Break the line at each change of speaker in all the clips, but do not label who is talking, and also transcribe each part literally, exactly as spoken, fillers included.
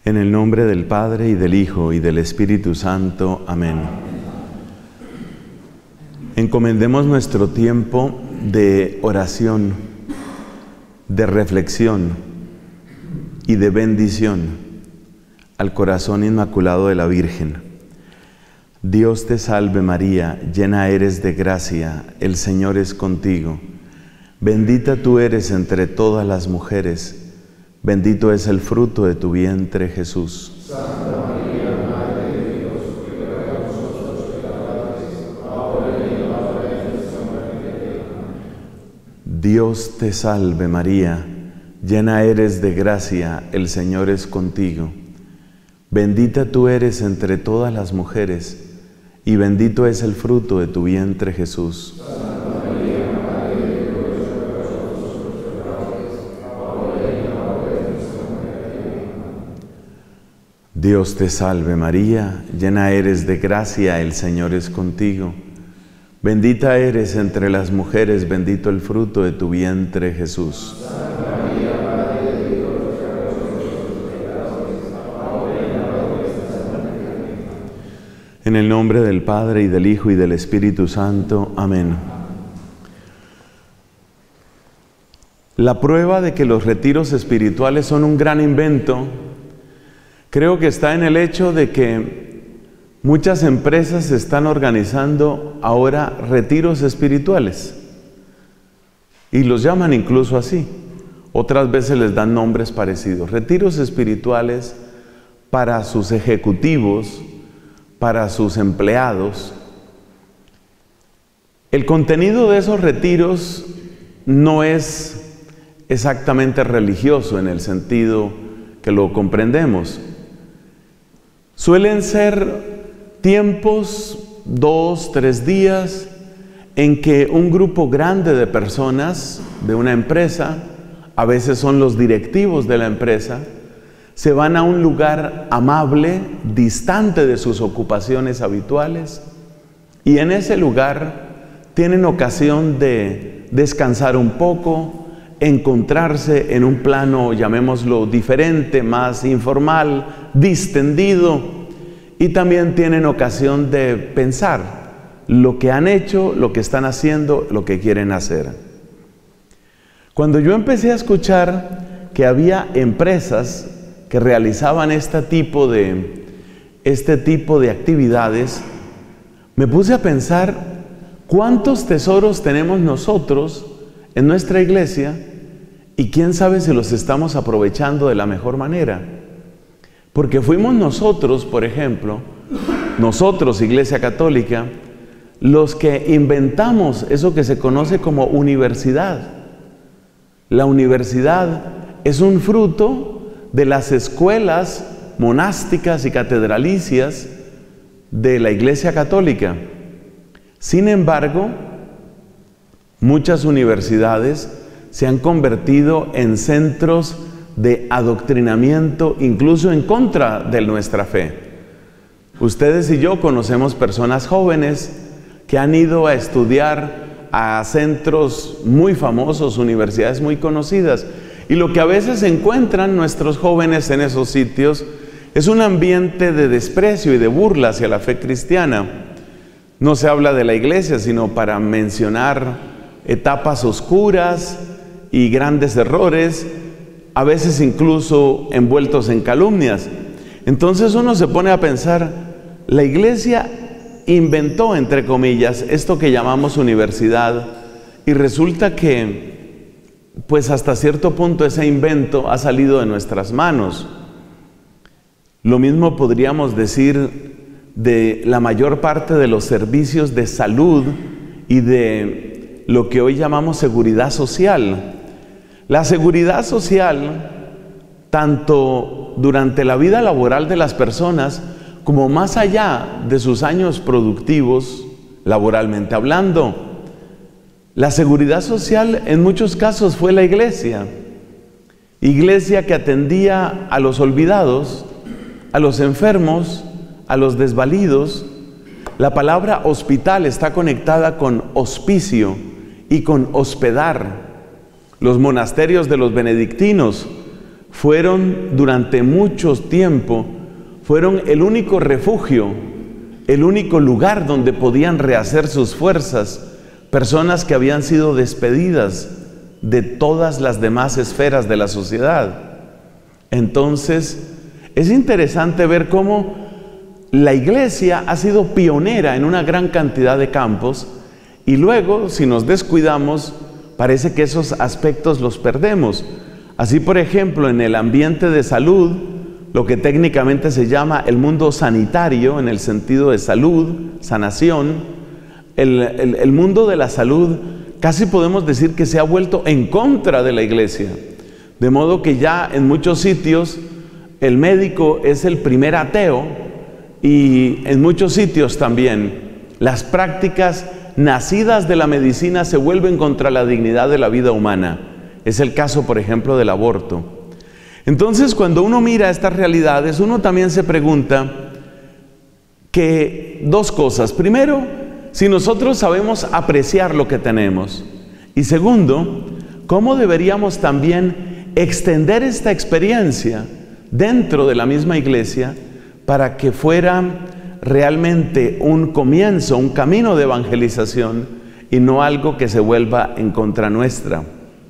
En el nombre del Padre, y del Hijo, y del Espíritu Santo. Amén. Encomendemos nuestro tiempo de oración, de reflexión y de bendición al corazón inmaculado de la Virgen. Dios te salve María, llena eres de gracia, el Señor es contigo. Bendita tú eres entre todas las mujeres, bendito es el fruto de tu vientre, Jesús.
Santa María, Madre de Dios, ruega por nosotros pecadores, ahora y en la hora de nuestra muerte. Amén.
Dios te salve María, llena eres de gracia, el Señor es contigo. Bendita tú eres entre todas las mujeres, y bendito es el fruto de tu vientre, Jesús.
Santa María, Madre de Dios, ruega por nosotros pecadores, ahora y en la hora de nuestra muerte. Amén.
Dios te salve María, llena eres de gracia, el Señor es contigo. Bendita eres entre las mujeres, bendito el fruto de tu vientre, Jesús.
Santa María, Madre de Dios, ruega por nosotros pecadores, ahora y en la hora de nuestra muerte. Amén.
En el nombre del Padre, y del Hijo, y del Espíritu Santo. Amén. La prueba de que los retiros espirituales son un gran invento, creo que está en el hecho de que muchas empresas están organizando ahora retiros espirituales y los llaman incluso así. Otras veces les dan nombres parecidos. Retiros espirituales para sus ejecutivos, para sus empleados. El contenido de esos retiros no es exactamente religioso en el sentido que lo comprendemos. Suelen ser tiempos, dos, tres días, en que un grupo grande de personas de una empresa, a veces son los directivos de la empresa, se van a un lugar amable, distante de sus ocupaciones habituales, y en ese lugar tienen ocasión de descansar un poco, encontrarse en un plano, llamémoslo diferente, más informal, distendido, y también tienen ocasión de pensar lo que han hecho, lo que están haciendo, lo que quieren hacer. Cuando yo empecé a escuchar que había empresas que realizaban este tipo de, este tipo de actividades, me puse a pensar cuántos tesoros tenemos nosotros en nuestra iglesia y quién sabe si los estamos aprovechando de la mejor manera. Porque fuimos nosotros, por ejemplo, nosotros, Iglesia Católica, los que inventamos eso que se conoce como universidad. La universidad es un fruto de las escuelas monásticas y catedralicias de la Iglesia Católica. Sin embargo, muchas universidades se han convertido en centros de adoctrinamiento, incluso en contra de nuestra fe. Ustedes y yo conocemos personas jóvenes que han ido a estudiar a centros muy famosos, universidades muy conocidas, y lo que a veces encuentran nuestros jóvenes en esos sitios es un ambiente de desprecio y de burla hacia la fe cristiana. No se habla de la iglesia, sino para mencionar etapas oscuras y grandes errores, a veces incluso envueltos en calumnias. Entonces uno se pone a pensar, la iglesia inventó, entre comillas, esto que llamamos universidad, y resulta que pues hasta cierto punto ese invento ha salido de nuestras manos. Lo mismo podríamos decir de la mayor parte de los servicios de salud y de lo que hoy llamamos seguridad social. La seguridad social, tanto durante la vida laboral de las personas, como más allá de sus años productivos, laboralmente hablando. La seguridad social en muchos casos fue la iglesia. Iglesia que atendía a los olvidados, a los enfermos, a los desvalidos. La palabra hospital está conectada con hospicio y con hospedar. Los monasterios de los benedictinos fueron durante mucho tiempo, fueron el único refugio, el único lugar donde podían rehacer sus fuerzas, personas que habían sido despedidas de todas las demás esferas de la sociedad. Entonces, es interesante ver cómo la iglesia ha sido pionera en una gran cantidad de campos y luego, si nos descuidamos, parece que esos aspectos los perdemos. Así, por ejemplo, en el ambiente de salud, lo que técnicamente se llama el mundo sanitario, en el sentido de salud, sanación, el, el, el mundo de la salud casi podemos decir que se ha vuelto en contra de la iglesia. De modo que ya en muchos sitios el médico es el primer ateo y en muchos sitios también las prácticas nacidas de la medicina se vuelven contra la dignidad de la vida humana. Es el caso, por ejemplo, del aborto. Entonces, cuando uno mira estas realidades, uno también se pregunta que dos cosas. Primero, si nosotros sabemos apreciar lo que tenemos. Y segundo, ¿cómo deberíamos también extender esta experiencia dentro de la misma iglesia para que fuera realmente un comienzo, un camino de evangelización y no algo que se vuelva en contra nuestra?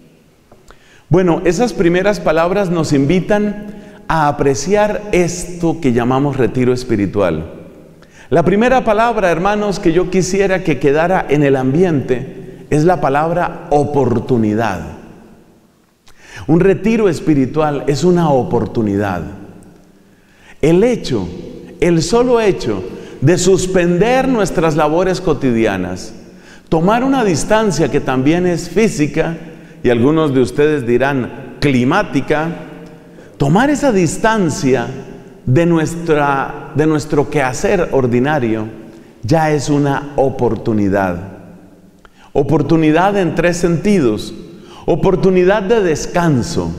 Bueno, esas primeras palabras nos invitan a apreciar esto que llamamos retiro espiritual. La primera palabra, hermanos, que yo quisiera que quedara en el ambiente es la palabra oportunidad. Un retiro espiritual es una oportunidad. El hecho, el solo hecho de suspender nuestras labores cotidianas, tomar una distancia que también es física, y algunos de ustedes dirán climática, tomar esa distancia de, nuestra, de nuestro quehacer ordinario ya es una oportunidad. Oportunidad en tres sentidos. Oportunidad de descanso.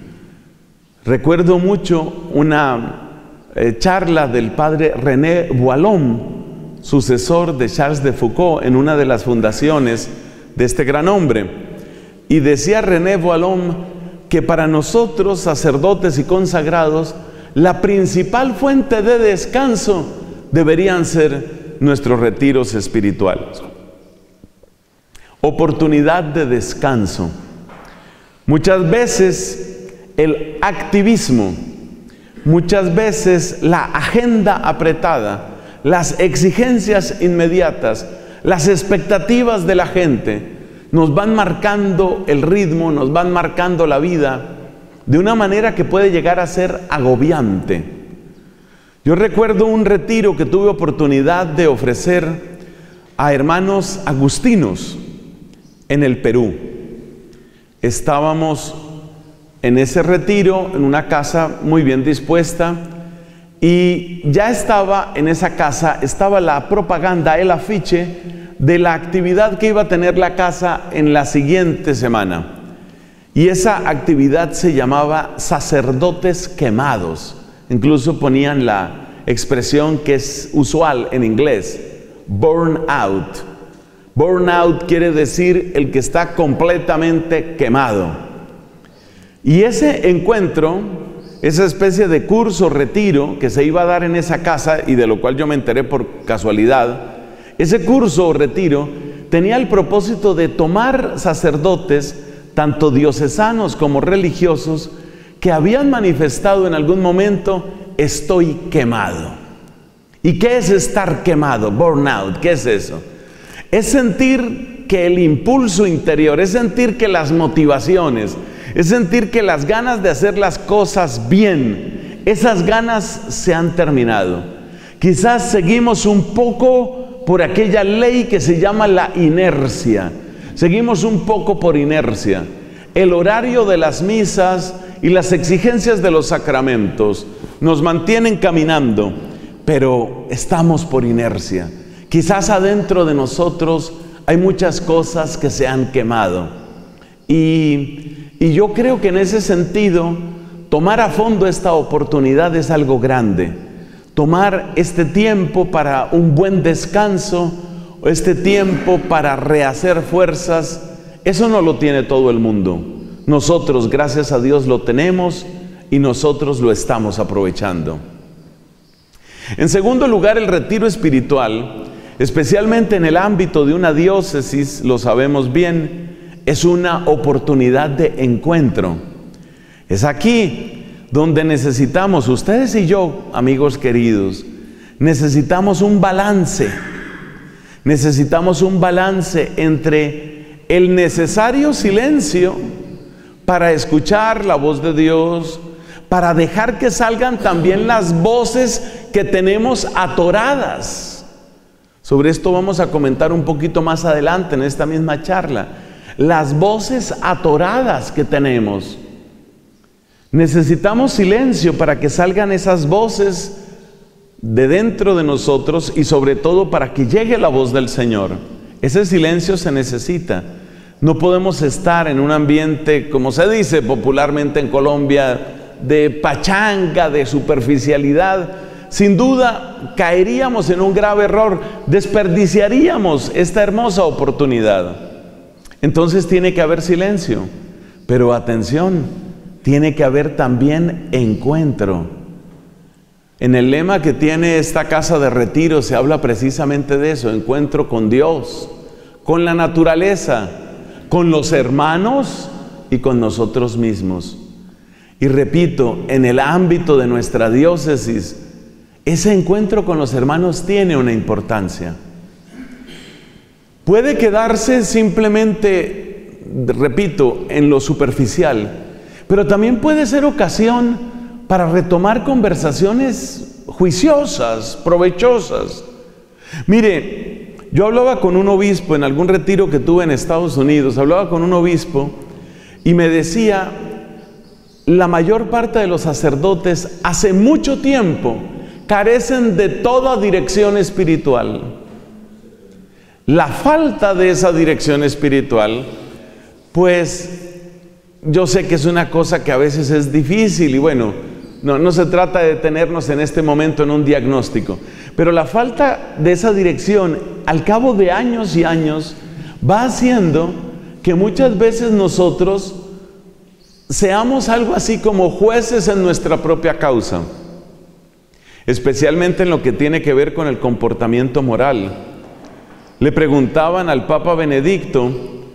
Recuerdo mucho una eh, charla del padre René Boilon, sucesor de Charles de Foucault en una de las fundaciones de este gran hombre. Y decía René Boilon que para nosotros, sacerdotes y consagrados, la principal fuente de descanso deberían ser nuestros retiros espirituales. Oportunidad de descanso. Muchas veces el activismo, muchas veces la agenda apretada, las exigencias inmediatas, las expectativas de la gente, nos van marcando el ritmo, nos van marcando la vida de una manera que puede llegar a ser agobiante. Yo recuerdo un retiro que tuve oportunidad de ofrecer a hermanos agustinos en el Perú. Estábamos en ese retiro en una casa muy bien dispuesta y ya estaba en esa casa, estaba la propaganda, el afiche de la actividad que iba a tener la casa en la siguiente semana. Y esa actividad se llamaba sacerdotes quemados. Incluso ponían la expresión que es usual en inglés, burn out. Burn out quiere decir el que está completamente quemado. Y ese encuentro, esa especie de curso, retiro que se iba a dar en esa casa y de lo cual yo me enteré por casualidad, ese curso o retiro tenía el propósito de tomar sacerdotes, tanto diocesanos como religiosos, que habían manifestado en algún momento, estoy quemado. ¿Y qué es estar quemado? Burnout, ¿qué es eso? Es sentir que el impulso interior, es sentir que las motivaciones, es sentir que las ganas de hacer las cosas bien, esas ganas se han terminado. Quizás seguimos un poco por aquella ley que se llama la inercia. Seguimos un poco por inercia. El horario de las misas y las exigencias de los sacramentos nos mantienen caminando, pero estamos por inercia. Quizás adentro de nosotros hay muchas cosas que se han quemado. Y, y yo creo que en ese sentido, tomar a fondo esta oportunidad es algo grande. Tomar este tiempo para un buen descanso, este tiempo para rehacer fuerzas, eso no lo tiene todo el mundo. Nosotros, gracias a Dios, lo tenemos y nosotros lo estamos aprovechando. En segundo lugar, el retiro espiritual, especialmente en el ámbito de una diócesis, lo sabemos bien, es una oportunidad de encuentro. Es aquí donde necesitamos, ustedes y yo, amigos queridos, necesitamos un balance. Necesitamos un balance entre el necesario silencio para escuchar la voz de Dios, para dejar que salgan también las voces que tenemos atoradas. Sobre esto vamos a comentar un poquito más adelante en esta misma charla. Las voces atoradas que tenemos. Necesitamos silencio para que salgan esas voces de dentro de nosotros y sobre todo para que llegue la voz del Señor. Ese silencio se necesita. No podemos estar en un ambiente, como se dice popularmente en Colombia, de pachanga, de superficialidad. Sin duda caeríamos en un grave error, desperdiciaríamos esta hermosa oportunidad. Entonces tiene que haber silencio, pero atención, tiene que haber también encuentro. En el lema que tiene esta casa de retiro se habla precisamente de eso: encuentro con Dios, con la naturaleza, con los hermanos y con nosotros mismos. Y repito, en el ámbito de nuestra diócesis, ese encuentro con los hermanos tiene una importancia. Puede quedarse simplemente, repito, en lo superficial, pero también puede ser ocasión para retomar conversaciones juiciosas, provechosas. Mire, yo hablaba con un obispo en algún retiro que tuve en Estados Unidos, hablaba con un obispo y me decía: la mayor parte de los sacerdotes hace mucho tiempo carecen de toda dirección espiritual. La falta de esa dirección espiritual, pues yo sé que es una cosa que a veces es difícil y bueno, no, no se trata de detenernos en este momento en un diagnóstico, pero la falta de esa dirección al cabo de años y años va haciendo que muchas veces nosotros seamos algo así como jueces en nuestra propia causa, especialmente en lo que tiene que ver con el comportamiento moral. Le preguntaban al Papa Benedicto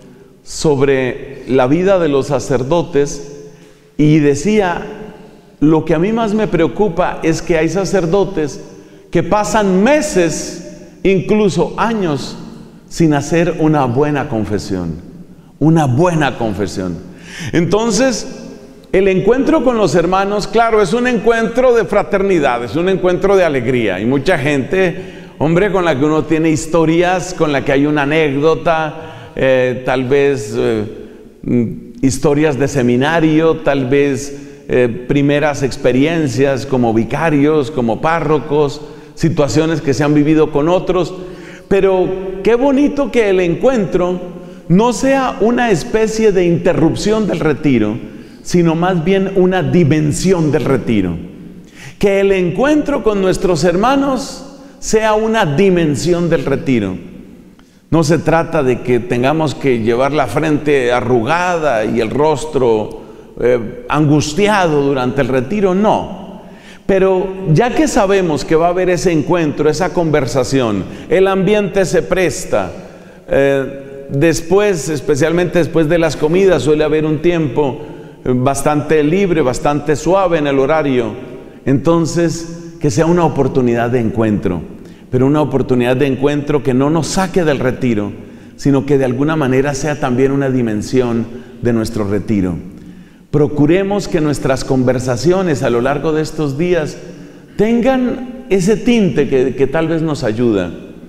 sobre la vida de los sacerdotes y decía: lo que a mí más me preocupa es que hay sacerdotes que pasan meses, incluso años, sin hacer una buena confesión, una buena confesión. Entonces, el encuentro con los hermanos, claro, es un encuentro de fraternidad, es un encuentro de alegría. Y mucha gente, hombre, con la que uno tiene historias, con la que hay una anécdota, eh, tal vez eh, historias de seminario, tal vez eh, primeras experiencias como vicarios, como párrocos, situaciones que se han vivido con otros. Pero qué bonito que el encuentro no sea una especie de interrupción del retiro, sino más bien una dimensión del retiro. Que el encuentro con nuestros hermanos sea una dimensión del retiro. No se trata de que tengamos que llevar la frente arrugada y el rostro eh, angustiado durante el retiro, no. Pero ya que sabemos que va a haber ese encuentro, esa conversación, el ambiente se presta, eh, después, especialmente después de las comidas, suele haber un tiempo bastante libre, bastante suave en el horario. Entonces, que sea una oportunidad de encuentro, pero una oportunidad de encuentro que no nos saque del retiro, sino que de alguna manera sea también una dimensión de nuestro retiro. Procuremos que nuestras conversaciones a lo largo de estos días tengan ese tinte que, que tal vez nos ayuda.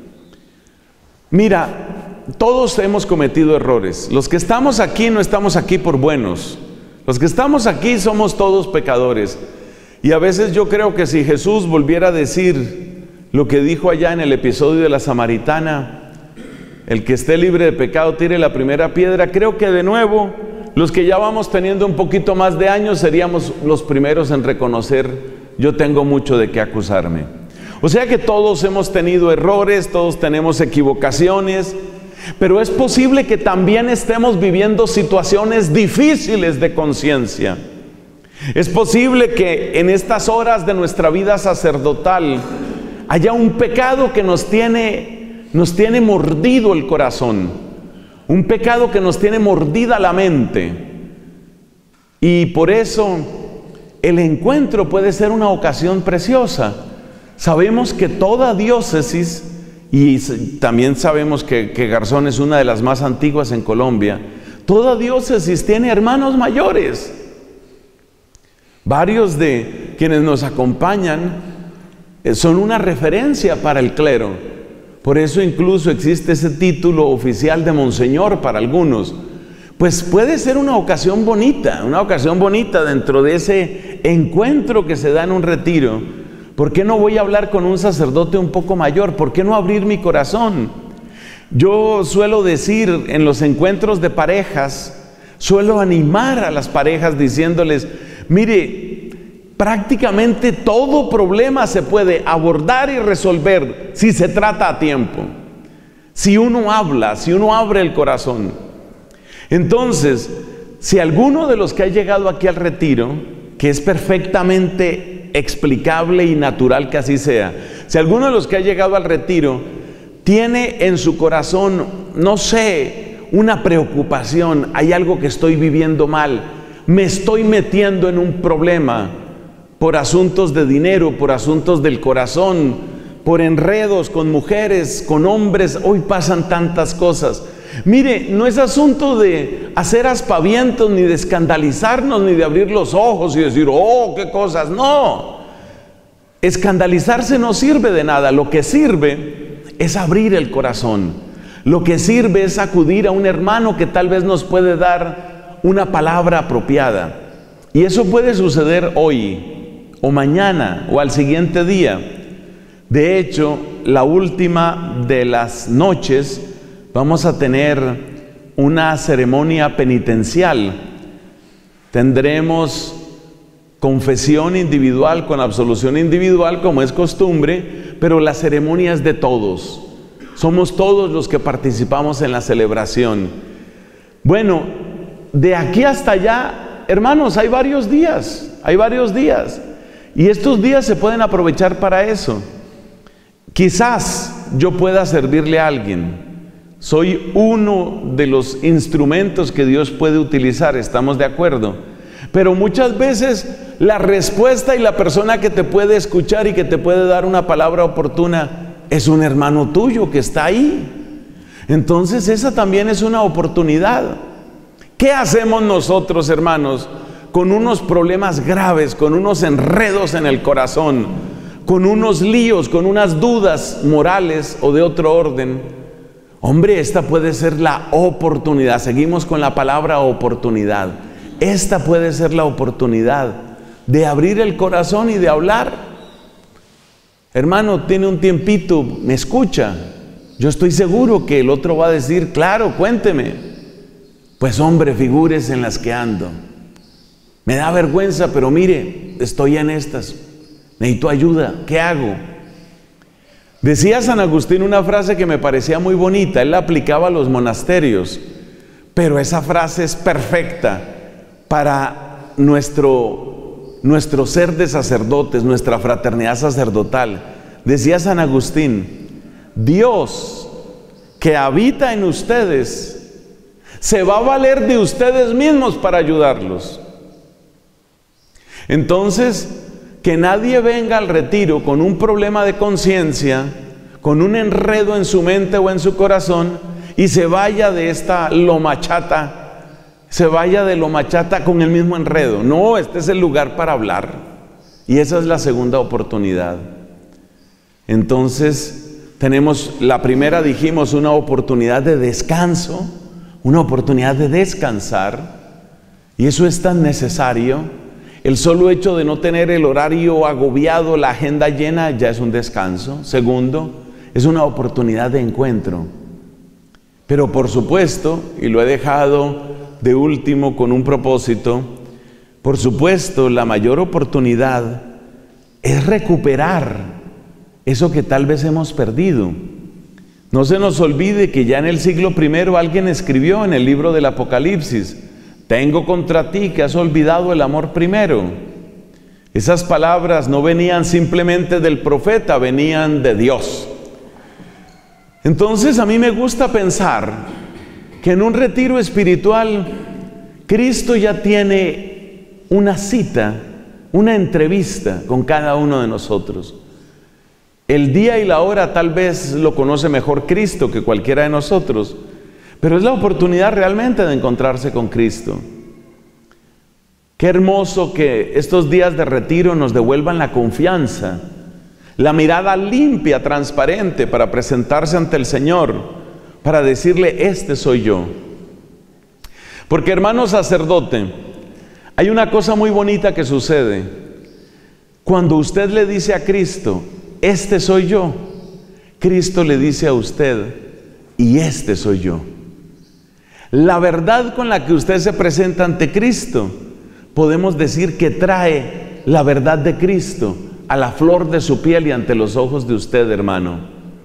Mira, todos hemos cometido errores. Los que estamos aquí no estamos aquí por buenos. Los que estamos aquí somos todos pecadores. Y a veces yo creo que si Jesús volviera a decir lo que dijo allá en el episodio de la Samaritana, el que esté libre de pecado tire la primera piedra, creo que de nuevo los que ya vamos teniendo un poquito más de años seríamos los primeros en reconocer: yo tengo mucho de qué acusarme. O sea que todos hemos tenido errores, todos tenemos equivocaciones, pero es posible que también estemos viviendo situaciones difíciles de conciencia. Es posible que en estas horas de nuestra vida sacerdotal haya un pecado que nos tiene, nos tiene mordido el corazón, un pecado que nos tiene mordida la mente. Y por eso el encuentro puede ser una ocasión preciosa. Sabemos que toda diócesis, y también sabemos que, que Garzón es una de las más antiguas en Colombia, toda diócesis tiene hermanos mayores. Varios de quienes nos acompañan son una referencia para el clero. Por eso incluso existe ese título oficial de monseñor para algunos. Pues puede ser una ocasión bonita, una ocasión bonita dentro de ese encuentro que se da en un retiro. ¿Por qué no voy a hablar con un sacerdote un poco mayor? ¿Por qué no abrir mi corazón? Yo suelo decir en los encuentros de parejas, suelo animar a las parejas diciéndoles, mire, prácticamente todo problema se puede abordar y resolver si se trata a tiempo. Si uno habla, si uno abre el corazón. Entonces, si alguno de los que ha llegado aquí al retiro, que es perfectamente explicable y natural que así sea, si alguno de los que ha llegado al retiro tiene en su corazón, no sé, una preocupación, hay algo que estoy viviendo mal, me estoy metiendo en un problema por asuntos de dinero, por asuntos del corazón, por enredos con mujeres, con hombres, hoy pasan tantas cosas. Mire, no es asunto de hacer aspavientos, ni de escandalizarnos, ni de abrir los ojos y decir, oh, qué cosas, no. Escandalizarse no sirve de nada, lo que sirve es abrir el corazón. Lo que sirve es acudir a un hermano que tal vez nos puede dar una palabra apropiada. Y eso puede suceder hoy, o mañana, o al siguiente día. De hecho, la última de las noches vamos a tener una ceremonia penitencial. Tendremos confesión individual con absolución individual, como es costumbre, pero la ceremonia es de todos. Somos todos los que participamos en la celebración. Bueno, de aquí hasta allá, hermanos, hay varios días, hay varios días. Y estos días se pueden aprovechar para eso. Quizás yo pueda servirle a alguien. Soy uno de los instrumentos que Dios puede utilizar, estamos de acuerdo. Pero muchas veces la respuesta y la persona que te puede escuchar y que te puede dar una palabra oportuna es un hermano tuyo que está ahí. Entonces esa también es una oportunidad. ¿Qué hacemos nosotros, hermanos, con unos problemas graves, con unos enredos en el corazón, con unos líos, con unas dudas morales o de otro orden? Hombre, esta puede ser la oportunidad. Seguimos con la palabra oportunidad. Esta puede ser la oportunidad de abrir el corazón y de hablar. Hermano, tiene un tiempito, me escucha. Yo estoy seguro que el otro va a decir, claro, cuénteme. Pues hombre, figúrese en las que ando. Me da vergüenza, pero mire, estoy en estas. Necesito ayuda, ¿qué hago? Decía San Agustín una frase que me parecía muy bonita. Él la aplicaba a los monasterios, pero esa frase es perfecta para nuestro, nuestro ser de sacerdotes, nuestra fraternidad sacerdotal. Decía San Agustín, Dios que habita en ustedes se va a valer de ustedes mismos para ayudarlos. Entonces, que nadie venga al retiro con un problema de conciencia, con un enredo en su mente o en su corazón y se vaya de esta lomachata, se vaya de lomachata con el mismo enredo. No, este es el lugar para hablar y esa es la segunda oportunidad. Entonces, tenemos la primera, dijimos, una oportunidad de descanso, una oportunidad de descansar, y eso es tan necesario. El solo hecho de no tener el horario agobiado, la agenda llena, ya es un descanso. Segundo, es una oportunidad de encuentro. Pero por supuesto, y lo he dejado de último con un propósito, por supuesto, la mayor oportunidad es recuperar eso que tal vez hemos perdido. No se nos olvide que ya en el siglo primero alguien escribió en el libro del Apocalipsis, tengo contra ti que has olvidado el amor primero. Esas palabras no venían simplemente del profeta, venían de Dios. Entonces a mí me gusta pensar que en un retiro espiritual Cristo ya tiene una cita, una entrevista con cada uno de nosotros. El día y la hora tal vez lo conoce mejor Cristo que cualquiera de nosotros, pero es la oportunidad realmente de encontrarse con Cristo. Qué hermoso que estos días de retiro nos devuelvan la confianza, la mirada limpia, transparente, para presentarse ante el Señor, para decirle, este soy yo. Porque, hermano sacerdote, hay una cosa muy bonita que sucede. Cuando usted le dice a Cristo, este soy yo, Cristo le dice a usted, y este soy yo. La verdad con la que usted se presenta ante Cristo, podemos decir que trae la verdad de Cristo a la flor de su piel y ante los ojos de usted, hermano.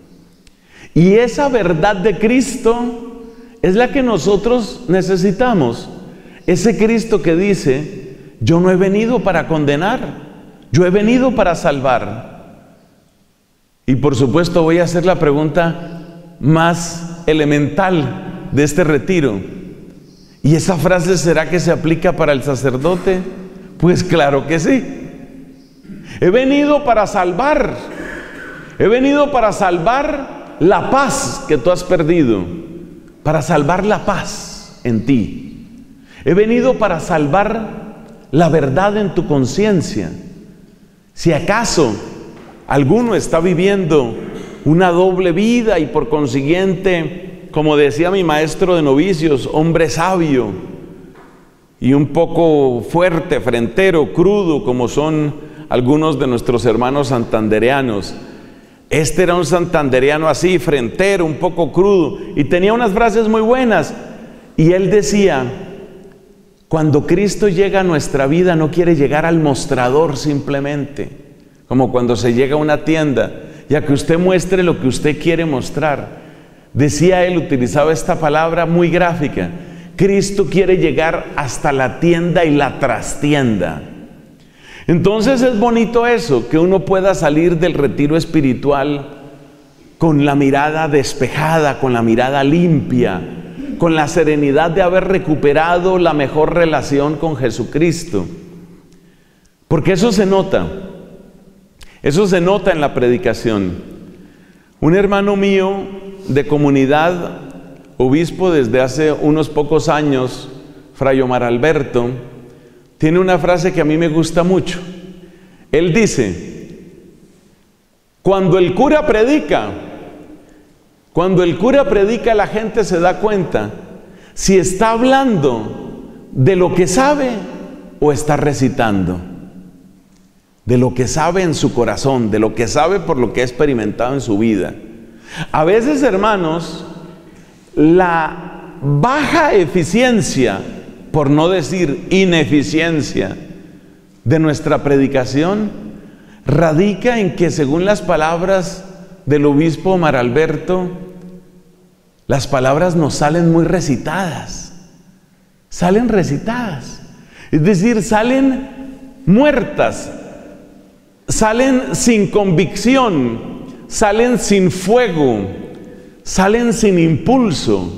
Y esa verdad de Cristo es la que nosotros necesitamos. Ese Cristo que dice, yo no he venido para condenar, yo he venido para salvar. Y por supuesto voy a hacer la pregunta más elemental de este retiro. ¿Y esa frase será que se aplica para el sacerdote? Pues claro que sí. He venido para salvar. He venido para salvar la paz que tú has perdido. Para salvar la paz en ti. He venido para salvar la verdad en tu conciencia. Si acaso alguno está viviendo una doble vida y por consiguiente, como decía mi maestro de novicios, hombre sabio y un poco fuerte, frentero, crudo, como son algunos de nuestros hermanos santandereanos. Este era un santandereano así, frentero, un poco crudo, y tenía unas frases muy buenas. Y él decía, cuando Cristo llega a nuestra vida, no quiere llegar al mostrador simplemente, como cuando se llega a una tienda, ya que usted muestre lo que usted quiere mostrar. Decía él, utilizaba esta palabra muy gráfica, Cristo quiere llegar hasta la tienda y la trastienda. Entonces es bonito eso, que uno pueda salir del retiro espiritual con la mirada despejada, con la mirada limpia, con la serenidad de haber recuperado la mejor relación con Jesucristo. Porque eso se nota, eso se nota en la predicación. Un hermano mío de comunidad, obispo desde hace unos pocos años, Fray Omar Alberto, tiene una frase que a mí me gusta mucho. Él dice, cuando el cura predica, cuando el cura predica, la gente se da cuenta si está hablando de lo que sabe o está recitando. De lo que sabe en su corazón, de lo que sabe por lo que ha experimentado en su vida. A veces, hermanos, la baja eficiencia, por no decir ineficiencia, de nuestra predicación radica en que, según las palabras del obispo Omar Alberto, las palabras nos salen muy recitadas, salen recitadas, es decir, salen muertas, salen sin convicción, salen sin fuego, salen sin impulso.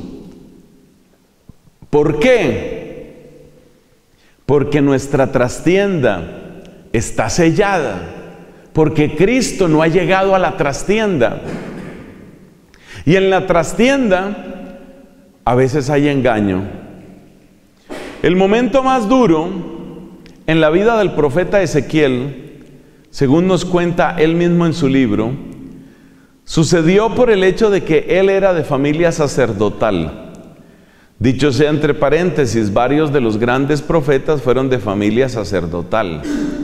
¿Por qué? Porque nuestra trastienda está sellada, porque Cristo no ha llegado a la trastienda. Y en la trastienda a veces hay engaño. El momento más duro en la vida del profeta Ezequiel, según nos cuenta él mismo en su libro, sucedió por el hecho de que él era de familia sacerdotal. Dicho sea entre paréntesis, varios de los grandes profetas fueron de familia sacerdotal.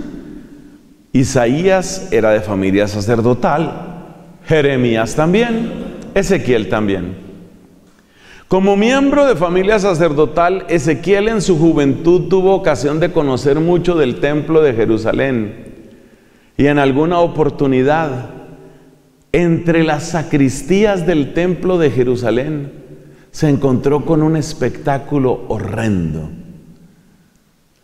Isaías era de familia sacerdotal, Jeremías también, Ezequiel también. Como miembro de familia sacerdotal, Ezequiel en su juventud tuvo ocasión de conocer mucho del templo de Jerusalén, y en alguna oportunidad, entre las sacristías del templo de Jerusalén, se encontró con un espectáculo horrendo,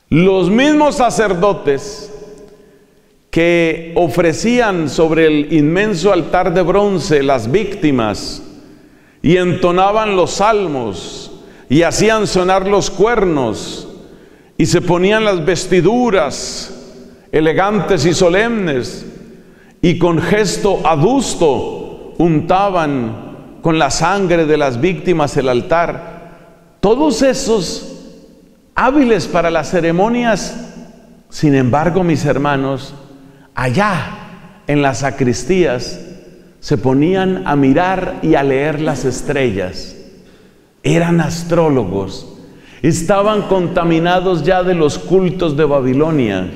Los mismos sacerdotes que ofrecían sobre el inmenso altar de bronce las víctimas y entonaban los salmos y hacían sonar los cuernos y se ponían las vestiduras elegantes y solemnes y con gesto adusto untaban con la sangre de las víctimas el altar. Todos esos hábiles para las ceremonias, sin embargo, mis hermanos, allá en las sacristías se ponían a mirar y a leer las estrellas. Eran astrólogos, estaban contaminados ya de los cultos de Babilonia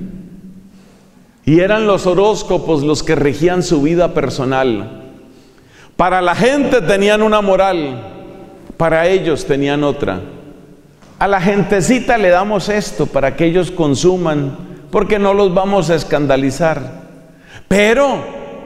y eran los horóscopos los que regían su vida personal. Para la gente tenían una moral, para ellos tenían otra. A la gentecita le damos esto para que ellos consuman, porque no los vamos a escandalizar. Pero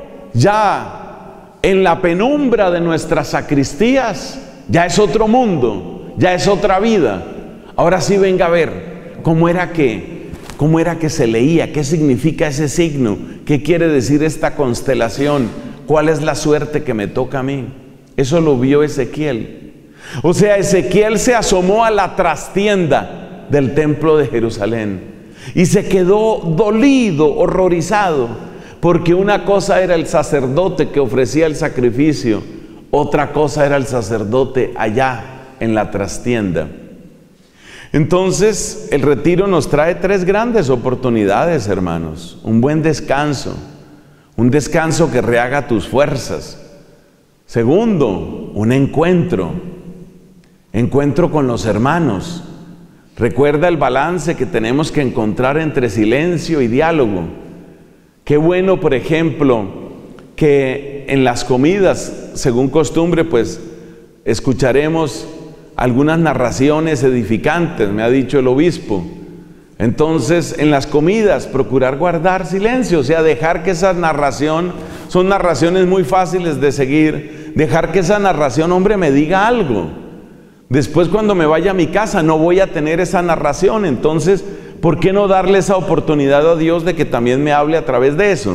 ya en la penumbra de nuestras sacristías, ya es otro mundo, ya es otra vida. Ahora sí venga a ver cómo era que, cómo era que se leía, qué significa ese signo, qué quiere decir esta constelación, cuál es la suerte que me toca a mí. Eso lo vio Ezequiel. O sea, Ezequiel se asomó a la trastienda del templo de Jerusalén y se quedó dolido, horrorizado, porque una cosa era el sacerdote que ofrecía el sacrificio, otra cosa era el sacerdote allá en la trastienda. Entonces, el retiro nos trae tres grandes oportunidades, hermanos. Un buen descanso, un descanso que rehaga tus fuerzas. Segundo, un encuentro. Encuentro con los hermanos. Recuerda el balance que tenemos que encontrar entre silencio y diálogo. Qué bueno, por ejemplo, que en las comidas, según costumbre, pues escucharemos algunas narraciones edificantes, me ha dicho el obispo. Entonces, en las comidas, procurar guardar silencio, o sea, dejar que esa narración, son narraciones muy fáciles de seguir, dejar que esa narración, hombre, me diga algo. Después, cuando me vaya a mi casa, no voy a tener esa narración. Entonces, ¿por qué no darle esa oportunidad a Dios de que también me hable a través de eso?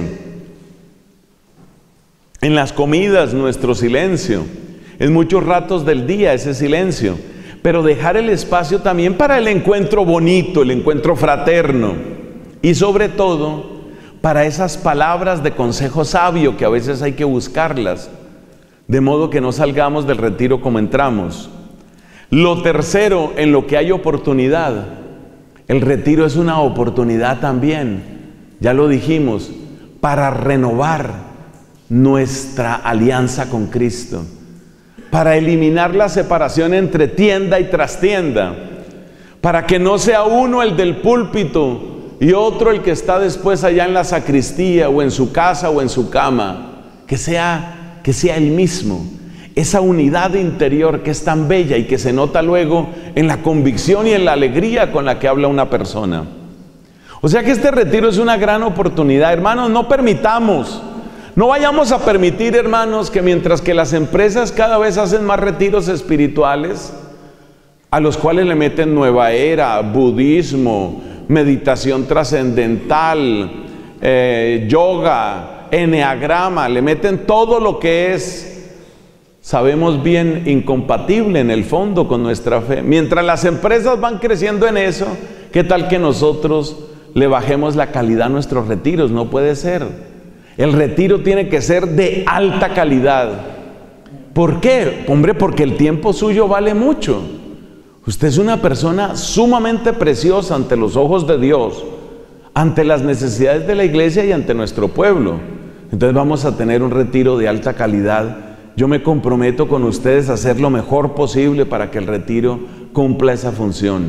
En las comidas, nuestro silencio. En muchos ratos del día, ese silencio. Pero dejar el espacio también para el encuentro bonito, el encuentro fraterno. Y sobre todo, para esas palabras de consejo sabio que a veces hay que buscarlas. De modo que no salgamos del retiro como entramos. Lo tercero, en lo que hay oportunidad, el retiro es una oportunidad también, ya lo dijimos, para renovar nuestra alianza con Cristo, para eliminar la separación entre tienda y trastienda, para que no sea uno el del púlpito y otro el que está después allá en la sacristía o en su casa o en su cama, que sea, que sea el mismo. Esa unidad interior que es tan bella y que se nota luego en la convicción y en la alegría con la que habla una persona. O sea que este retiro es una gran oportunidad. Hermanos, no permitamos, no vayamos a permitir, hermanos, que mientras que las empresas cada vez hacen más retiros espirituales, a los cuales le meten nueva era, budismo, meditación trascendental, eh, yoga, eneagrama, le meten todo lo que es, sabemos bien, incompatible en el fondo con nuestra fe. Mientras las empresas van creciendo en eso, ¿qué tal que nosotros le bajemos la calidad a nuestros retiros? No puede ser. El retiro tiene que ser de alta calidad. ¿Por qué? Hombre, porque el tiempo suyo vale mucho. Usted es una persona sumamente preciosa ante los ojos de Dios, ante las necesidades de la iglesia y ante nuestro pueblo. Entonces vamos a tener un retiro de alta calidad. Yo me comprometo con ustedes a hacer lo mejor posible para que el retiro cumpla esa función.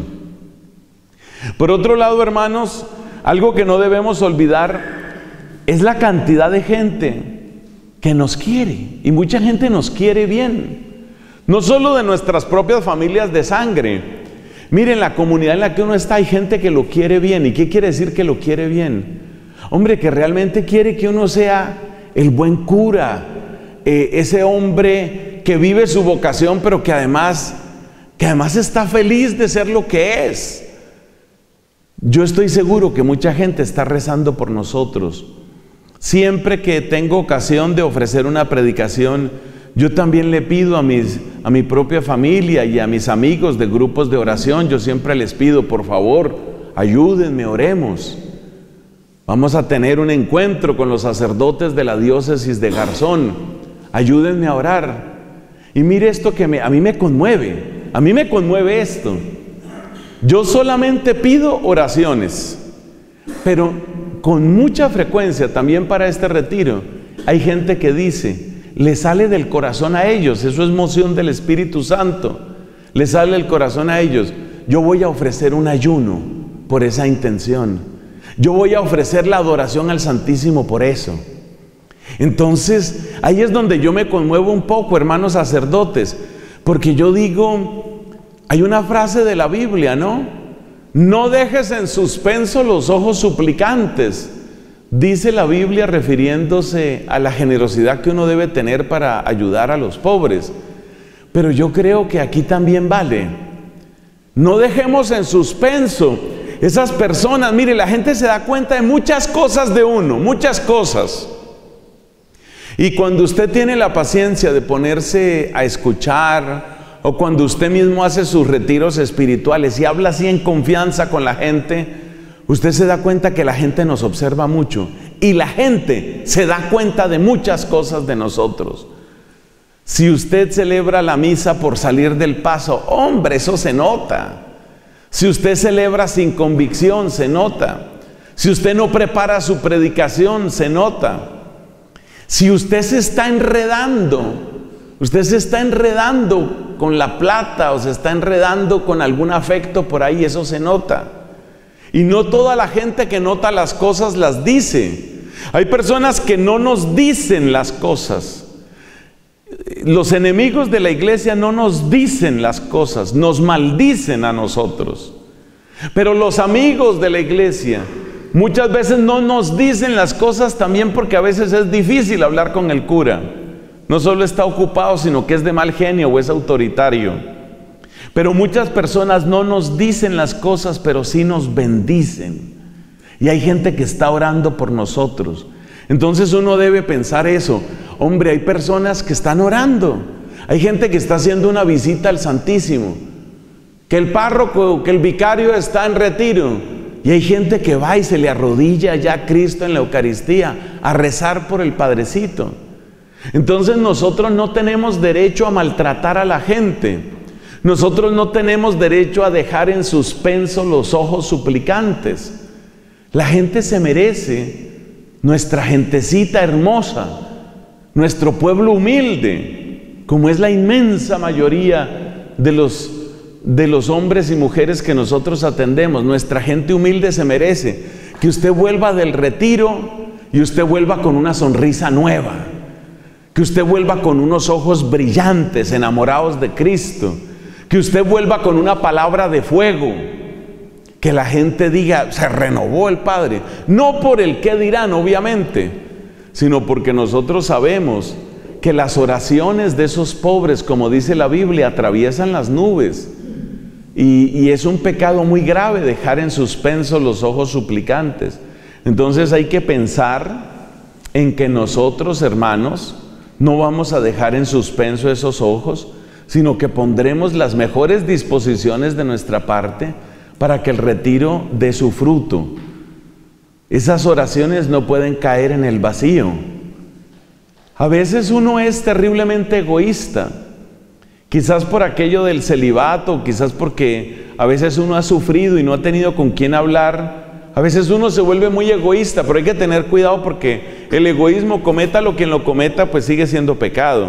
Por otro lado, hermanos, algo que no debemos olvidar es la cantidad de gente que nos quiere. Y mucha gente nos quiere bien. No solo de nuestras propias familias de sangre. Miren, la comunidad en la que uno está hay gente que lo quiere bien. ¿Y qué quiere decir que lo quiere bien? Hombre, que realmente quiere que uno sea el buen cura, Eh, ese hombre que vive su vocación, pero que además, que además está feliz de ser lo que es. Yo estoy seguro que mucha gente está rezando por nosotros. Siempre que tengo ocasión de ofrecer una predicación, yo también le pido a, mis, a mi propia familia y a mis amigos de grupos de oración, yo siempre les pido, por favor, ayúdenme, oremos. Vamos a tener un encuentro con los sacerdotes de la diócesis de Garzón. Ayúdenme a orar. Y mire esto que me, a mí me conmueve. A mí me conmueve esto. Yo solamente pido oraciones, pero con mucha frecuencia también para este retiro hay gente que dice, le sale del corazón a ellos, eso es moción del Espíritu Santo, le sale el corazón a ellos, yo voy a ofrecer un ayuno por esa intención, yo voy a ofrecer la adoración al Santísimo por eso. Entonces ahí es donde yo me conmuevo un poco, hermanos sacerdotes, porque yo digo, hay una frase de la Biblia, ¿no? No dejes en suspenso los ojos suplicantes, dice la Biblia refiriéndose a la generosidad que uno debe tener para ayudar a los pobres. Pero yo creo que aquí también vale. No dejemos en suspenso esas personas. Mire, la gente se da cuenta de muchas cosas de uno, muchas cosas. Y cuando usted tiene la paciencia de ponerse a escuchar, o cuando usted mismo hace sus retiros espirituales y habla así en confianza con la gente, usted se da cuenta que la gente nos observa mucho y la gente se da cuenta de muchas cosas de nosotros. Si usted celebra la misa por salir del paso, hombre, eso se nota. Si usted celebra sin convicción, se nota. Si usted no prepara su predicación, se nota. Si usted se está enredando, usted se está enredando con la plata o se está enredando con algún afecto por ahí, eso se nota. Y no toda la gente que nota las cosas las dice. Hay personas que no nos dicen las cosas. Los enemigos de la iglesia no nos dicen las cosas, nos maldicen a nosotros. Pero los amigos de la iglesia muchas veces no nos dicen las cosas también porque a veces es difícil hablar con el cura. No solo está ocupado, sino que es de mal genio o es autoritario. Pero muchas personas no nos dicen las cosas, pero sí nos bendicen. Y hay gente que está orando por nosotros. Entonces uno debe pensar eso. Hombre, hay personas que están orando. Hay gente que está haciendo una visita al Santísimo. Que el párroco, que el vicario está en retiro. Y hay gente que va y se le arrodilla ya a Cristo en la Eucaristía a rezar por el Padrecito. Entonces nosotros no tenemos derecho a maltratar a la gente. Nosotros no tenemos derecho a dejar en suspenso los ojos suplicantes. La gente se merece, nuestra gentecita hermosa, nuestro pueblo humilde, como es la inmensa mayoría de los, de los hombres y mujeres que nosotros atendemos. Nuestra gente humilde se merece que usted vuelva del retiro y usted vuelva con una sonrisa nueva. Que usted vuelva con unos ojos brillantes, enamorados de Cristo. Que usted vuelva con una palabra de fuego. Que la gente diga, se renovó el Padre. No por el qué dirán, obviamente, sino porque nosotros sabemos que las oraciones de esos pobres, como dice la Biblia, atraviesan las nubes. Y, y es un pecado muy grave dejar en suspenso los ojos suplicantes. Entonces hay que pensar en que nosotros, hermanos, no vamos a dejar en suspenso esos ojos, sino que pondremos las mejores disposiciones de nuestra parte para que el retiro dé su fruto. Esas oraciones no pueden caer en el vacío. A veces uno es terriblemente egoísta, quizás por aquello del celibato, quizás porque a veces uno ha sufrido y no ha tenido con quién hablar. A veces uno se vuelve muy egoísta, pero hay que tener cuidado porque el egoísmo, cometa lo quien lo cometa, pues sigue siendo pecado.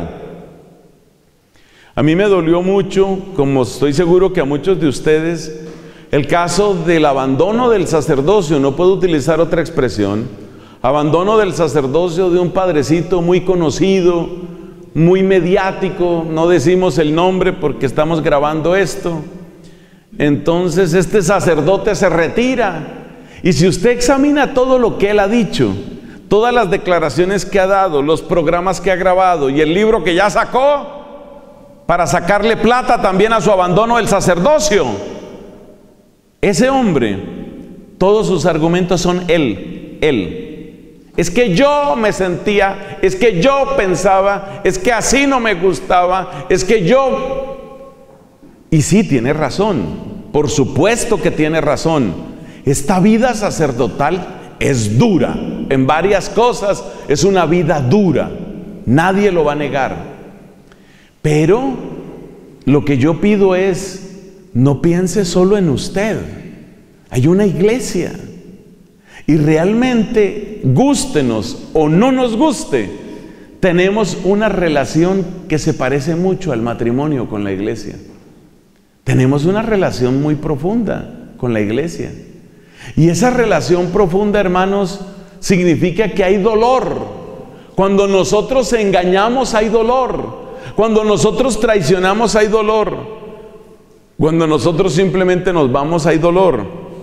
A mí me dolió mucho, como estoy seguro que a muchos de ustedes, el caso del abandono del sacerdocio, no puedo utilizar otra expresión, abandono del sacerdocio de un padrecito muy conocido, muy mediático, no decimos el nombre porque estamos grabando esto. Entonces este sacerdote se retira. Y si usted examina todo lo que él ha dicho, todas las declaraciones que ha dado, los programas que ha grabado y el libro que ya sacó, para sacarle plata también a su abandono del sacerdocio, ese hombre Todos sus argumentos son él, él. Es que yo me sentía, es que yo pensaba, es que así no me gustaba, es que yo... Y sí, tiene razón, por supuesto que tiene razón. Esta vida sacerdotal es dura, en varias cosas es una vida dura, nadie lo va a negar. Pero lo que yo pido es, no piense solo en usted. Hay una iglesia y realmente, gústenos o no nos guste, tenemos una relación que se parece mucho al matrimonio con la iglesia. Tenemos una relación muy profunda con la iglesia. Y esa relación profunda, hermanos, significa que hay dolor. Cuando nosotros engañamos hay dolor. Cuando nosotros traicionamos hay dolor. Cuando nosotros simplemente nos vamos hay dolor.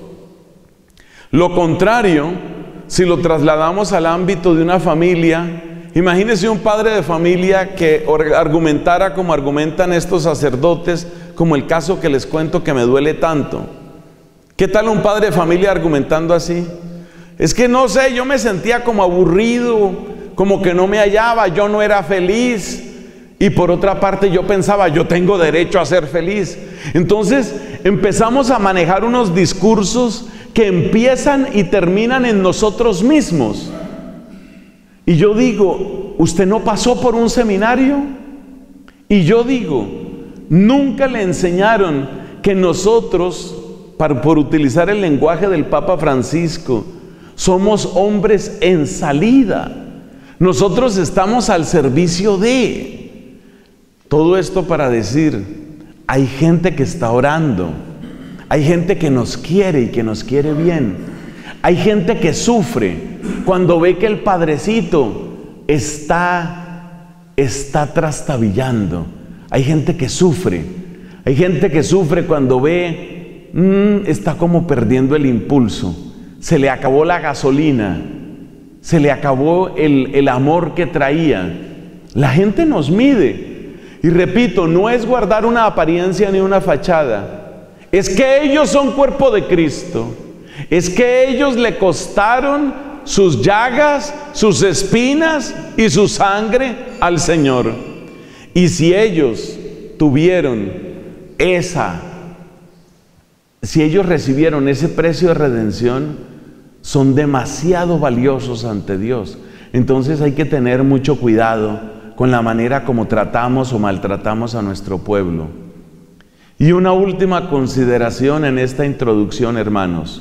Lo contrario, si lo trasladamos al ámbito de una familia, imagínese un padre de familia que argumentara como argumentan estos sacerdotes, como el caso que les cuento que me duele tanto. ¿Qué tal un padre de familia argumentando así? Es que no sé, yo me sentía como aburrido, como que no me hallaba, yo no era feliz. Y por otra parte yo pensaba, yo tengo derecho a ser feliz. Entonces empezamos a manejar unos discursos que empiezan y terminan en nosotros mismos. Y yo digo, ¿usted no pasó por un seminario? Y yo digo, nunca le enseñaron que nosotros, para, por utilizar el lenguaje del Papa Francisco, somos hombres en salida. Nosotros estamos al servicio de... Todo esto para decir, hay gente que está orando, hay gente que nos quiere y que nos quiere bien, hay gente que sufre cuando ve que el padrecito está, está trastabillando, hay gente que sufre, hay gente que sufre cuando ve, mmm, está como perdiendo el impulso, se le acabó la gasolina, se le acabó el, el amor que traía. La gente nos mide. Y repito, no es guardar una apariencia ni una fachada. Es que ellos son cuerpo de Cristo. Es que ellos le costaron sus llagas, sus espinas y su sangre al Señor. Y si ellos tuvieron esa, si ellos recibieron ese precio de redención, son demasiado valiosos ante Dios. Entonces hay que tener mucho cuidado con la manera como tratamos o maltratamos a nuestro pueblo. Y una última consideración en esta introducción, hermanos.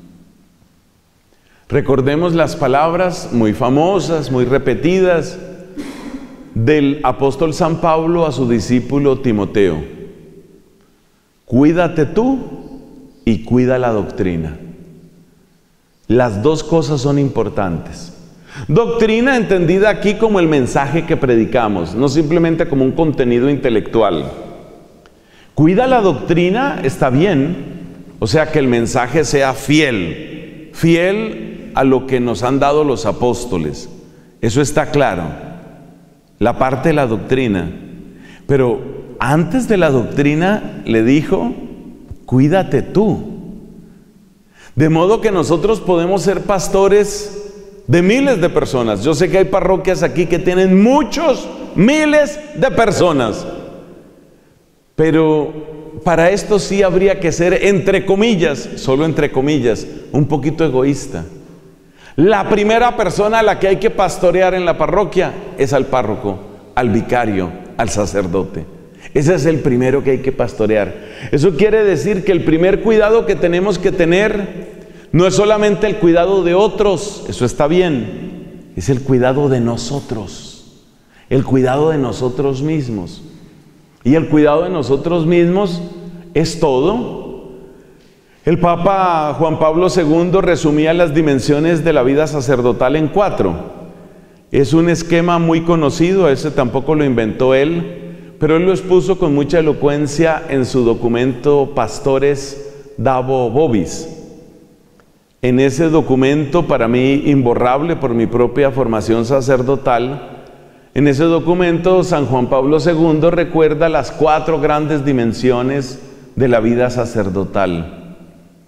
Recordemos las palabras muy famosas, muy repetidas, del apóstol San Pablo a su discípulo Timoteo. Cuídate tú y cuida la doctrina. Las dos cosas son importantes. Doctrina entendida aquí como el mensaje que predicamos, no simplemente como un contenido intelectual. Cuida la doctrina, está bien, o sea que el mensaje sea fiel, fiel a lo que nos han dado los apóstoles. Eso está claro, la parte de la doctrina. Pero antes de la doctrina le dijo, cuídate tú. De modo que nosotros podemos ser pastores de miles de personas. Yo sé que hay parroquias aquí que tienen muchos, miles de personas. Pero para esto sí habría que ser, entre comillas, solo entre comillas, un poquito egoísta. La primera persona a la que hay que pastorear en la parroquia es al párroco, al vicario, al sacerdote. Ese es el primero que hay que pastorear. Eso quiere decir que el primer cuidado que tenemos que tener no es solamente el cuidado de otros, eso está bien, es el cuidado de nosotros, el cuidado de nosotros mismos. Y el cuidado de nosotros mismos es todo. El Papa Juan Pablo segundo resumía las dimensiones de la vida sacerdotal en cuatro. Es un esquema muy conocido, ese tampoco lo inventó él, pero él lo expuso con mucha elocuencia en su documento Pastores Dabo Vobis. En ese documento, para mí imborrable por mi propia formación sacerdotal, en ese documento San Juan Pablo segundo recuerda las cuatro grandes dimensiones de la vida sacerdotal.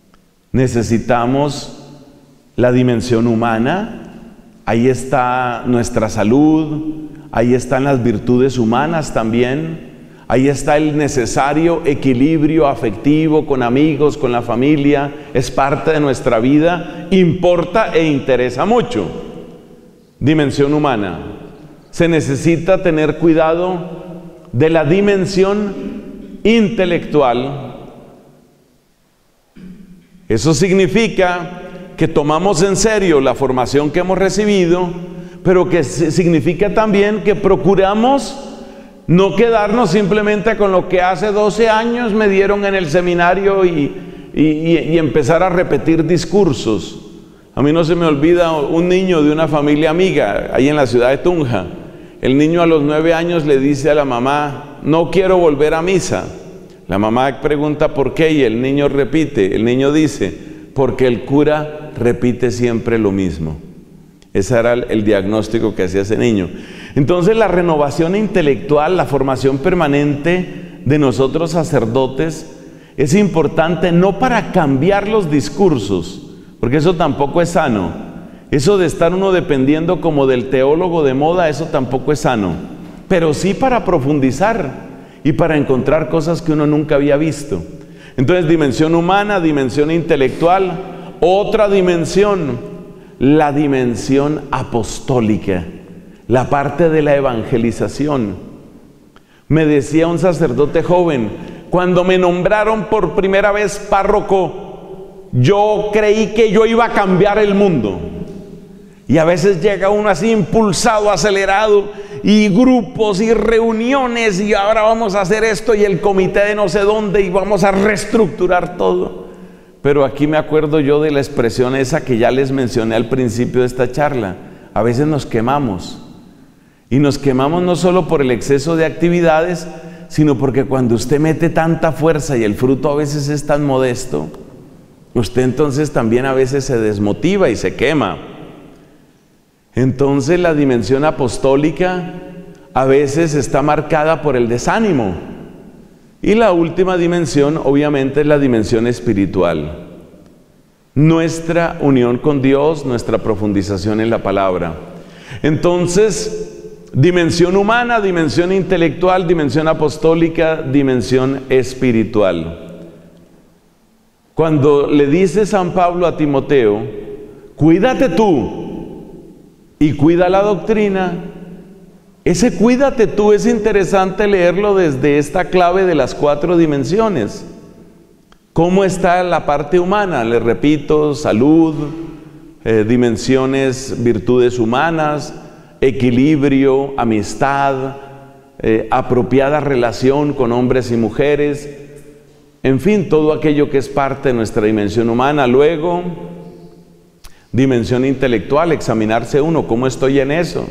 Necesitamos la dimensión humana. Ahí está nuestra salud, ahí están las virtudes humanas también, ahí está el necesario equilibrio afectivo con amigos, con la familia, es parte de nuestra vida, importa e interesa mucho. Dimensión humana. Se necesita tener cuidado de la dimensión intelectual. Eso significa que tomamos en serio la formación que hemos recibido, pero que significa también que procuramos no quedarnos simplemente con lo que hace doce años me dieron en el seminario y, y, y empezar a repetir discursos. A mí no se me olvida un niño de una familia amiga, ahí en la ciudad de Tunja. El niño a los nueve años le dice a la mamá, no quiero volver a misa. La mamá pregunta por qué y el niño repite, el niño dice, porque el cura repite siempre lo mismo. Ese era el diagnóstico que hacía ese niño. Entonces la renovación intelectual, la formación permanente de nosotros sacerdotes es importante no para cambiar los discursos, porque eso tampoco es sano. Eso de estar uno dependiendo como del teólogo de moda, eso tampoco es sano. Pero sí para profundizar y para encontrar cosas que uno nunca había visto. Entonces, dimensión humana, dimensión intelectual, otra dimensión, la dimensión apostólica, la parte de la evangelización. Me decía un sacerdote joven, cuando me nombraron por primera vez párroco, yo creí que yo iba a cambiar el mundo. Y a veces llega uno así impulsado, acelerado, y grupos y reuniones, y ahora vamos a hacer esto, y el comité de no sé dónde, y vamos a reestructurar todo. Pero aquí me acuerdo yo de la expresión esa que ya les mencioné al principio de esta charla. A veces nos quemamos. Y nos quemamos no solo por el exceso de actividades, sino porque cuando usted mete tanta fuerza y el fruto a veces es tan modesto, usted entonces también a veces se desmotiva y se quema. Entonces la dimensión apostólica a veces está marcada por el desánimo. Y la última dimensión obviamente es la dimensión espiritual. Nuestra unión con Dios, nuestra profundización en la palabra. Entonces, dimensión humana, dimensión intelectual, dimensión apostólica, dimensión espiritual. Cuando le dice San Pablo a Timoteo, cuídate tú y cuida la doctrina, ese cuídate tú es interesante leerlo desde esta clave de las cuatro dimensiones. ¿Cómo está la parte humana? Les repito, salud, eh, dimensiones, virtudes humanas, equilibrio, amistad, eh, apropiada relación con hombres y mujeres, en fin, todo aquello que es parte de nuestra dimensión humana. Luego, dimensión intelectual, examinarse uno, ¿cómo estoy en eso?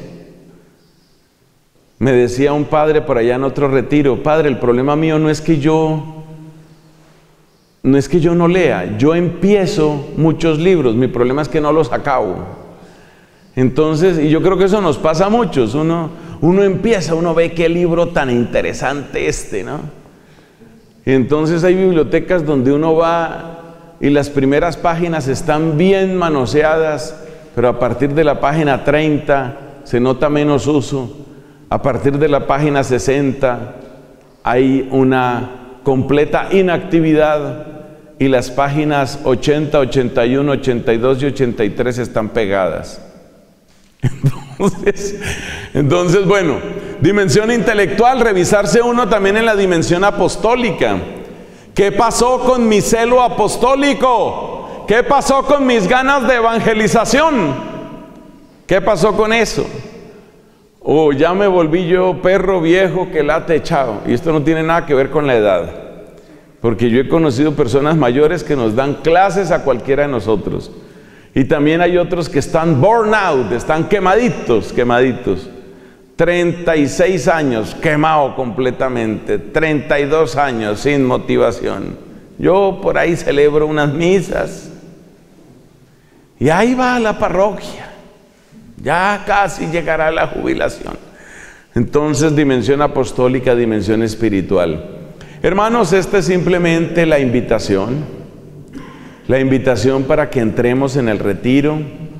Me decía un padre por allá en otro retiro, padre, el problema mío no es que yo, no es que yo no lea, yo empiezo muchos libros, mi problema es que no los acabo. Entonces, y yo creo que eso nos pasa a muchos, uno, uno empieza, uno ve qué libro tan interesante este, ¿no? Y entonces hay bibliotecas donde uno va y las primeras páginas están bien manoseadas, pero a partir de la página treinta se nota menos uso. A partir de la página sesenta hay una completa inactividad y las páginas ochenta, ochenta y uno, ochenta y dos y ochenta y tres están pegadas. Entonces, entonces, bueno, dimensión intelectual, revisarse uno también en la dimensión apostólica. ¿Qué pasó con mi celo apostólico? ¿Qué pasó con mis ganas de evangelización? ¿Qué pasó con eso? O ya me volví yo perro viejo que late echado. Y esto no tiene nada que ver con la edad, porque yo he conocido personas mayores que nos dan clases a cualquiera de nosotros. Y también hay otros que están burn out, están quemaditos, quemaditos. treinta y seis años, quemado completamente. treinta y dos años sin motivación. Yo por ahí celebro unas misas. Y ahí va la parroquia. Ya casi llegará la jubilación. Entonces, dimensión apostólica, dimensión espiritual. Hermanos, esta es simplemente la invitación. la invitación para que entremos en el retiro.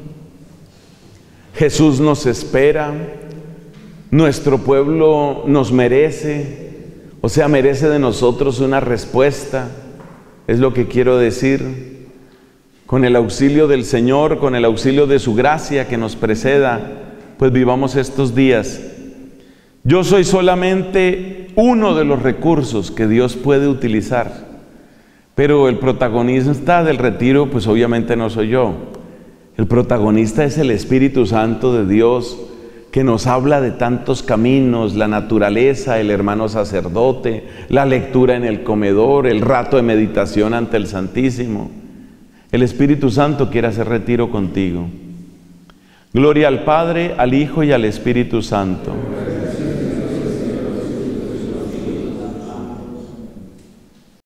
Jesús nos espera, nuestro pueblo nos merece, o sea, merece de nosotros una respuesta, es lo que quiero decir. Con el auxilio del Señor, con el auxilio de su gracia que nos preceda, pues vivamos estos días. Yo soy solamente uno de los recursos que Dios puede utilizar, pero el protagonista del retiro, pues obviamente no soy yo. El protagonista es el Espíritu Santo de Dios, que nos habla de tantos caminos, la naturaleza, el hermano sacerdote, la lectura en el comedor, el rato de meditación ante el Santísimo. El Espíritu Santo quiere hacer retiro contigo. Gloria al Padre, al Hijo y al Espíritu Santo.